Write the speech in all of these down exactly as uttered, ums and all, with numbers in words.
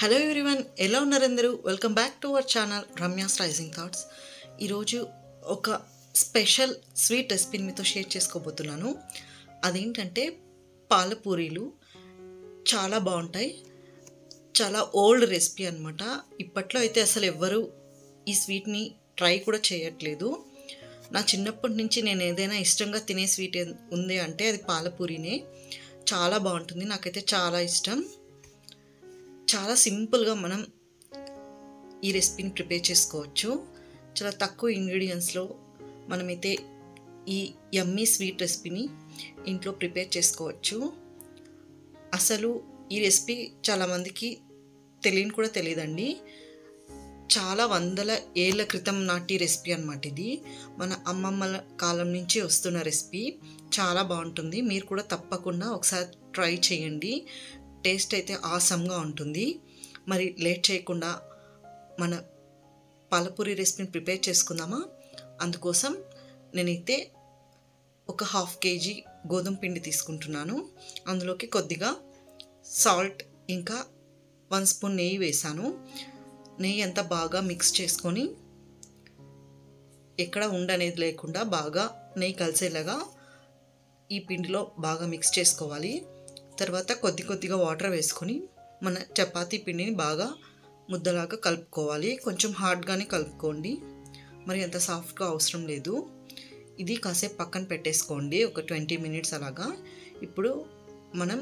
Hello everyone, ఎలా ఉన్నారు అందరూ? Welcome back to our channel Ramya's rising thoughts. ఈరోజు ఒక స్పెషల్ స్వీట్ రెసిపీని మీతో షేర్ చేసుకోబోతున్నాను. అదేంటంటే పాలపూరీలు. చాలా బాగుంటాయి. చాలా ఓల్డ్ రెసిపీ అనమాట. ఇప్పట్లో అయితే అసలు ఎవ్వరూ ఈ స్వీట్ని ట్రై కూడా చేయట్లేదు. నా చిన్నప్పటి నుంచి నేను ఏదైనా ఇష్టంగా తినే స్వీట్ ఉంది అంటే అది పాలపూరీనే. చాలా బాగుంటుంది, నాకైతే చాలా ఇష్టం. చాలా సింపుల్గా మనం ఈ రెసిపీని ప్రిపేర్ చేసుకోవచ్చు. చాలా తక్కువ ఇంగ్రీడియంట్స్లో మనమైతే ఈ యమ్మీ స్వీట్ రెసిపీని ఇంట్లో ప్రిపేర్ చేసుకోవచ్చు. అసలు ఈ రెసిపీ చాలామందికి తెలియని కూడా తెలియదండి. చాలా వందల ఏళ్ళ క్రితం నాటి రెసిపీ అన్నమాట ఇది. మన అమ్మమ్మల కాలం నుంచి వస్తున్న రెసిపీ. చాలా బాగుంటుంది. మీరు కూడా తప్పకుండా ఒకసారి ట్రై చేయండి. టేస్ట్ అయితే ఆసమ్గా ఉంటుంది. మరి లేట్ చేయకుండా మన పాలపూరి రెసిపీని ప్రిపేర్ చేసుకుందామా? అందుకోసం నేనైతే ఒక హాఫ్ కేజీ గోధుమ పిండి తీసుకుంటున్నాను. అందులోకి కొద్దిగా సాల్ట్, ఇంకా వన్ స్పూన్ నెయ్యి వేసాను. నెయ్యి అంతా బాగా మిక్స్ చేసుకొని ఎక్కడ ఉండనేది లేకుండా బాగా నెయ్యి కలిసేలాగా ఈ పిండిలో బాగా మిక్స్ చేసుకోవాలి. తర్వాత కొద్ది కొద్దిగా వాటర్ వేసుకొని మన చపాతీ పిండిని బాగా ముద్దలాగా కలుపుకోవాలి. కొంచెం హార్డ్గానే కలుపుకోండి, మరి అంత సాఫ్ట్గా అవసరం లేదు. ఇది కాసేపు పక్కన పెట్టేసుకోండి, ఒక ట్వంటీ మినిట్స్ అలాగా. ఇప్పుడు మనం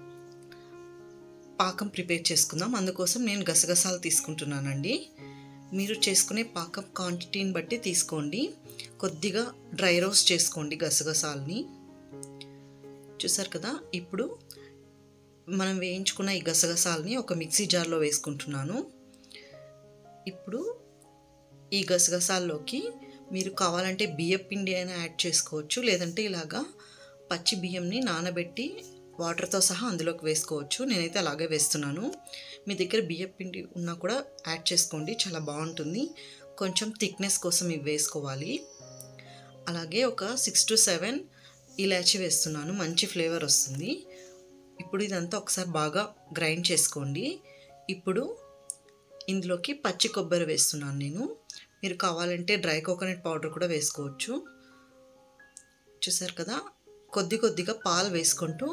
పాకం ప్రిపేర్ చేసుకుందాం. అందుకోసం నేను గసగసాలు తీసుకుంటున్నానండి. మీరు చేసుకునే పాకం క్వాంటిటీని బట్టి తీసుకోండి. కొద్దిగా డ్రై రోస్ట్ చేసుకోండి గసగసాలని. చూసారు కదా? ఇప్పుడు మనం వేయించుకున్న ఈ గసగసాలని ఒక మిక్సీ జార్లో వేసుకుంటున్నాను. ఇప్పుడు ఈ గసగసాల్లోకి మీరు కావాలంటే బియ్యం పిండి అయినా యాడ్ చేసుకోవచ్చు, లేదంటే ఇలాగా పచ్చి బియ్యంని నానబెట్టి వాటర్తో సహా అందులోకి వేసుకోవచ్చు. నేనైతే అలాగే వేస్తున్నాను. మీ దగ్గర బియ్యం పిండి ఉన్నా కూడా యాడ్ చేసుకోండి, చాలా బాగుంటుంది. కొంచెం థిక్నెస్ కోసం ఇవి వేసుకోవాలి. అలాగే ఒక సిక్స్ టు సెవెన్ ఇలాచీ వేస్తున్నాను, మంచి ఫ్లేవర్ వస్తుంది. ఇప్పుడు ఇదంతా ఒకసారి బాగా గ్రైండ్ చేసుకోండి. ఇప్పుడు ఇందులోకి పచ్చి కొబ్బరి వేస్తున్నాను నేను. మీరు కావాలంటే డ్రై కోకోనట్ పౌడర్ కూడా వేసుకోవచ్చు. చూసారు కదా? కొద్ది కొద్దిగా పాలు వేసుకుంటూ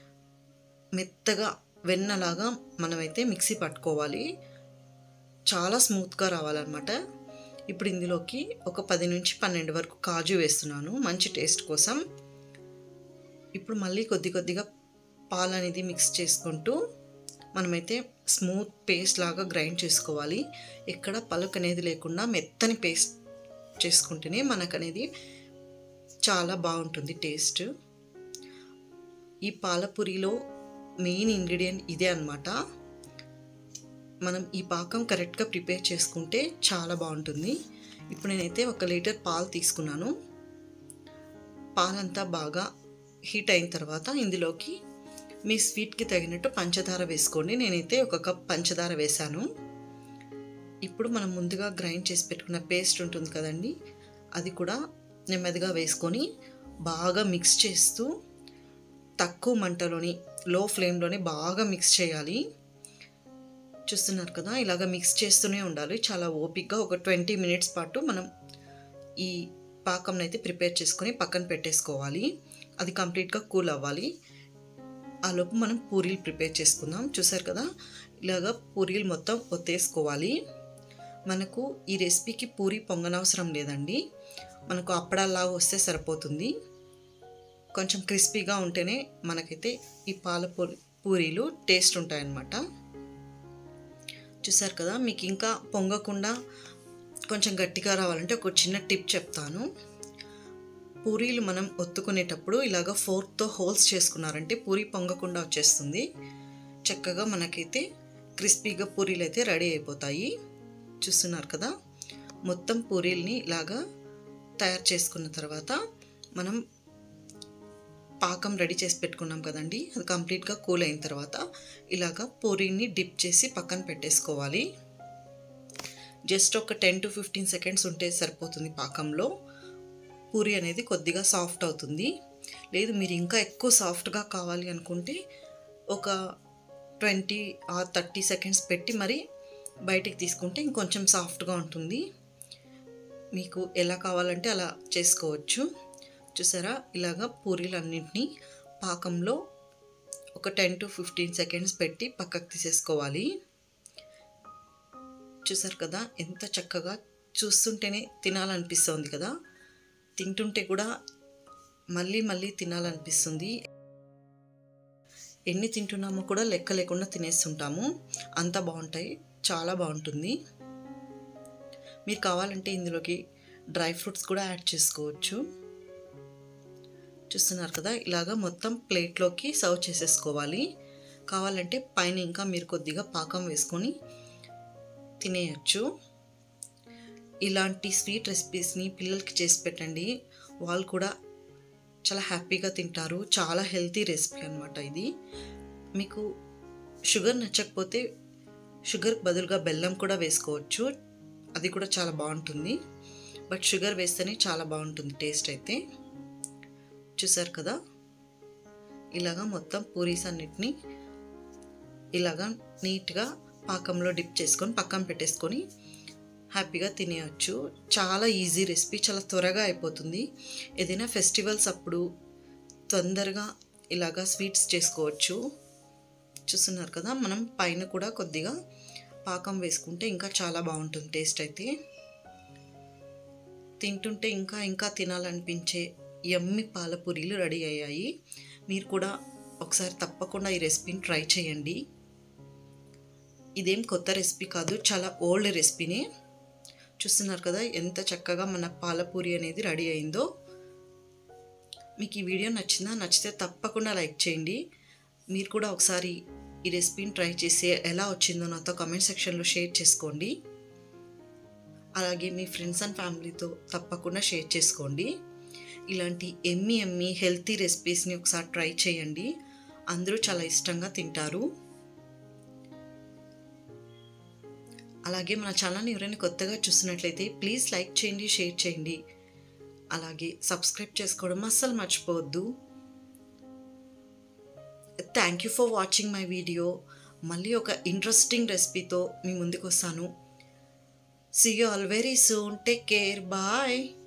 మెత్తగా వెన్నలాగా మనమైతే మిక్సీ పట్టుకోవాలి. చాలా స్మూత్గా రావాలన్నమాట. ఇప్పుడు ఇందులోకి ఒక పది నుంచి పన్నెండు వరకు కాజు వేస్తున్నాను, మంచి టేస్ట్ కోసం. ఇప్పుడు మళ్ళీ కొద్ది కొద్దిగా పాలు అనేది మిక్స్ చేసుకుంటూ మనమైతే స్మూత్ పేస్ట్ లాగా గ్రైండ్ చేసుకోవాలి. ఎక్కడ పలుకు అనేది లేకుండా మెత్తని పేస్ట్ చేసుకుంటేనే మనకు అనేది చాలా బాగుంటుంది టేస్ట్. ఈ పాలపూరిలో మెయిన్ ఇంగ్రీడియంట్ ఇదే అన్నమాట. మనం ఈ పాకం కరెక్ట్గా ప్రిపేర్ చేసుకుంటే చాలా బాగుంటుంది. ఇప్పుడు నేనైతే ఒక లీటర్ పాలు తీసుకున్నాను. పాలంతా బాగా హీట్ అయిన తర్వాత ఇందులోకి మీ స్వీట్కి తగినట్టు పంచదార వేసుకోండి. నేనైతే ఒక కప్ పంచదార వేశాను. ఇప్పుడు మనం ముందుగా గ్రైండ్ చేసి పెట్టుకున్న పేస్ట్ ఉంటుంది కదండి, అది కూడా నెమ్మదిగా వేసుకొని బాగా మిక్స్ చేస్తూ తక్కువ మంటలోని, లో ఫ్లేమ్లోనే బాగా మిక్స్ చేయాలి. చూస్తున్నారు కదా? ఇలాగ మిక్స్ చేస్తూనే ఉండాలి. చాలా ఓపిక్గా ఒక ట్వంటీ మినిట్స్ పాటు మనం ఈ పాకంని అయితే ప్రిపేర్ చేసుకొని పక్కన పెట్టేసుకోవాలి. అది కంప్లీట్గా కూల్ అవ్వాలి. ఆ లోపు మనం పూరీలు ప్రిపేర్ చేసుకుందాం. చూసారు కదా? ఇలాగా పూరీలు మొత్తం ఒత్తేసుకోవాలి. మనకు ఈ రెసిపీకి పూరి పొంగనవసరం లేదండి, మనకు అప్పడాల్లాగా వస్తే సరిపోతుంది. కొంచెం క్రిస్పీగా ఉంటేనే మనకైతే ఈ పాల పూరీలు టేస్ట్ ఉంటాయన్నమాట. చూసారు కదా? మీకు ఇంకా పొంగకుండా కొంచెం గట్టిగా రావాలంటే ఒక చిన్న టిప్ చెప్తాను. పూరీలు మనం ఒత్తుకునేటప్పుడు ఇలాగ ఫోర్క్తో హోల్స్ చేసుకున్నారంటే పూరి పొంగకుండా వచ్చేస్తుంది. చక్కగా మనకైతే క్రిస్పీగా పూరీలు అయితే రెడీ అయిపోతాయి. చూస్తున్నారు కదా? మొత్తం పూరీల్ని ఇలాగా తయారు చేసుకున్న తర్వాత మనం పాకం రెడీ చేసి పెట్టుకున్నాం కదండి, అది కంప్లీట్గా కూల్ అయిన తర్వాత ఇలాగ పూరీని డిప్ చేసి పక్కన పెట్టేసుకోవాలి. జస్ట్ ఒక టెన్ టు ఫిఫ్టీన్ సెకండ్స్ ఉంటే సరిపోతుంది. పాకంలో పూరి అనేది కొద్దిగా సాఫ్ట్ అవుతుంది. లేదు మీరు ఇంకా ఎక్కువ సాఫ్ట్గా కావాలి అనుకుంటే ఒక ట్వంటీ ఆర్ థర్టీ సెకండ్స్ పెట్టి మరి బయటికి తీసుకుంటే ఇంకొంచెం సాఫ్ట్గా ఉంటుంది. మీకు ఎలా కావాలంటే అలా చేసుకోవచ్చు. చూసారా, ఇలాగా పూరీలన్నింటినీ పాకంలో ఒక టెన్ టు ఫిఫ్టీన్ సెకండ్స్ పెట్టి పక్కకు తీసేసుకోవాలి. చూసారు కదా ఎంత చక్కగా, చూస్తుంటేనే తినాలనిపిస్తుంది కదా, తింటుంటే కూడా మళ్ళీ మళ్ళీ తినాలనిపిస్తుంది. ఎన్ని తింటున్నామో కూడా లెక్క లేకుండా తినేస్తుంటాము, అంత బాగుంటాయి, చాలా బాగుంటుంది. మీరు కావాలంటే ఇందులోకి డ్రై ఫ్రూట్స్ కూడా యాడ్ చేసుకోవచ్చు. చూస్తున్నారు కదా, ఇలాగా మొత్తం ప్లేట్లోకి సర్వ్ చేసేసుకోవాలి. కావాలంటే పైన ఇంకా మీరు కొద్దిగా పాకం వేసుకొని తినేయచ్చు. ఇలాంటి స్వీట్ రెసిపీస్ని పిల్లలకి చేసి పెట్టండి, వాళ్ళు కూడా చాలా హ్యాపీగా తింటారు. చాలా హెల్తీ రెసిపీ అనమాట ఇది. మీకు షుగర్ నచ్చకపోతే షుగర్కి బదులుగా బెల్లం కూడా వేసుకోవచ్చు, అది కూడా చాలా బాగుంటుంది. బట్ షుగర్ వేస్తేనే చాలా బాగుంటుంది టేస్ట్ అయితే. చూసారు కదా, ఇలాగా మొత్తం పూరీస్ అన్నిటినీ ఇలాగా నీట్గా పాకంలో డిప్ చేసుకొని పక్కన పెట్టేసుకొని హ్యాపీగా తినేయచ్చు. చాలా ఈజీ రెసిపీ, చాలా త్వరగా అయిపోతుంది. ఏదైనా ఫెస్టివల్స్ అప్పుడు తొందరగా ఇలాగా స్వీట్స్ చేసుకోవచ్చు. చూస్తున్నారు కదా, మనం పైన కూడా కొద్దిగా పాకం వేసుకుంటే ఇంకా చాలా బాగుంటుంది టేస్ట్ అయితే. తింటుంటే ఇంకా ఇంకా తినాలనిపించే యమ్మీ పాలపూరీలు రెడీ అయ్యాయి. మీరు కూడా ఒకసారి తప్పకుండా ఈ రెసిపీని ట్రై చేయండి. ఇదేం కొత్త రెసిపీ కాదు, చాలా ఓల్డ్ రెసిపీనే. చూస్తున్నారు కదా ఎంత చక్కగా మన పాలపూరి అనేది రెడీ అయిందో. మీకు ఈ వీడియో నచ్చిందా? నచ్చితే తప్పకుండా లైక్ చేయండి. మీరు కూడా ఒకసారి ఈ రెసిపీని ట్రై చేసి ఎలా వచ్చిందో నాతో కామెంట్ సెక్షన్లో షేర్ చేసుకోండి. అలాగే మీ ఫ్రెండ్స్ అండ్ ఫ్యామిలీతో తప్పకుండా షేర్ చేసుకోండి. ఇలాంటి ఎమ్మీ ఎమ్మీ హెల్తీ రెసిపీస్ని ఒకసారి ట్రై చేయండి, అందరూ చాలా ఇష్టంగా తింటారు. అలాగే మన ఛానల్ని ఎవరైనా కొత్తగా చూస్తున్నట్లయితే ప్లీజ్ లైక్ చేయండి, షేర్ చేయండి, అలాగే సబ్స్క్రైబ్ చేసుకోవడం అస్సలు మర్చిపోవద్దు. Thank you for watching my video. మళ్ళీ ఒక ఇంట్రెస్టింగ్ రెసిపీతో మీ ముందుకు వస్తాను. See you all very soon. Take care. Bye.